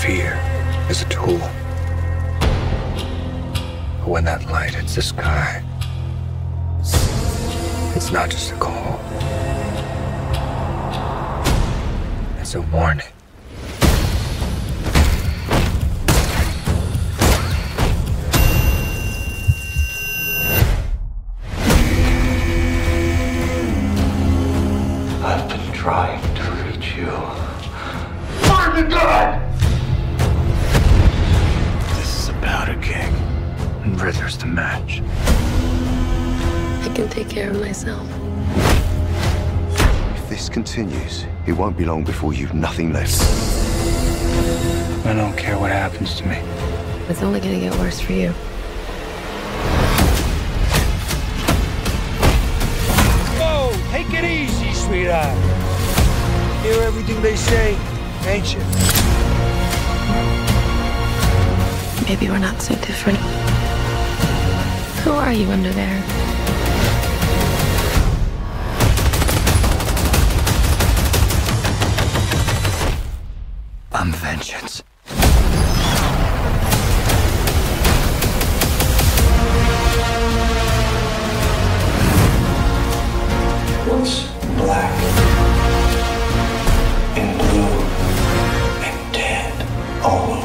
fear is a tool. But when that light hits the sky, it's not just a call. It's a warning. I've been trying to reach you. Martin, God! This is about a king, and Ritter's the match. I can take care of myself. If this continues, it won't be long before you've nothing left. I don't care what happens to me. It's only gonna get worse for you. Whoa, take it easy, sweetheart. Hear everything they say, ain't you? Maybe we're not so different. Who are you under there? I'm vengeance. What's black and blue and dead all